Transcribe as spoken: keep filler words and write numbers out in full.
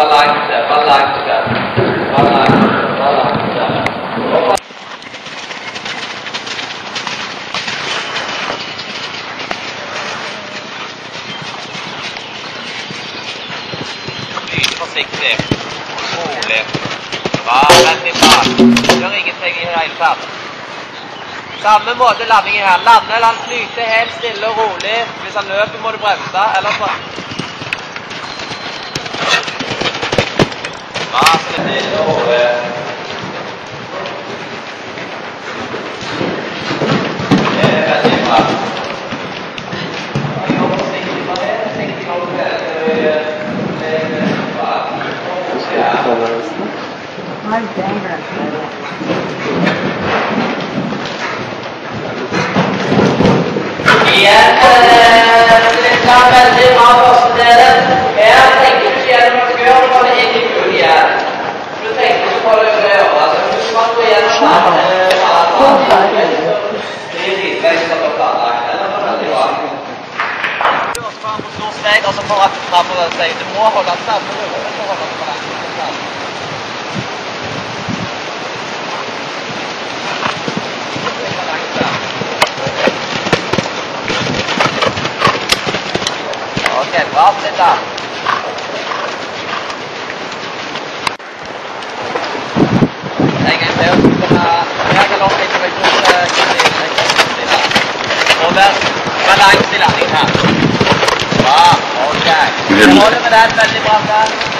balanse, balanse, balanse, balanse. Lyd forsiktig, rolig, bra, veldig bra, gjør ingenting i hele tatt. Samme måte landingen her, lande eller han flyter helt stille og rolig, hvis han løper må du bremse, eller så. Bra, så det er stille og rolig. Det er veldig bra. Gjør forsiktig på det, forsiktig på det. Det er bra. My banger. Igjen, det tar veldig bra første delen. Her tenker du ikke gjennom at du gjør det inn i full igjen. Du tenker ikke på det å gjøre. Altså, du skal gå gjennom det. Det er litvekst for å planlagt. Eller for veldig bra. Du må spare på stor steg, og så får du fremover seg. Du må holde sammen. Du må holde sammen. Ok, bra på dette. En gang til å kunne være nok litt for å og være balanse i landingen her. Bra, ok. Jeg holder med den veldig bra der.